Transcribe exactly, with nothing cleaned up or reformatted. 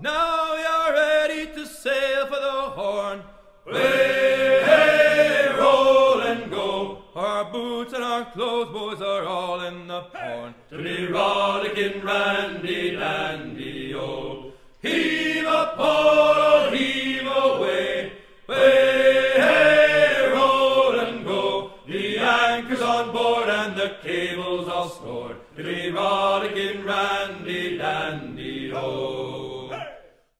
Now we are ready to sail for the Horn. Way, hey, roll and go. Our boots and our clothes, boys, are all in the Horn. To be rollicking randy dandy, oh. Heave a port, heave away. Way, hey, roll and go. The anchor's on board and the cable's all scored. To be rollicking randy dandy, oh.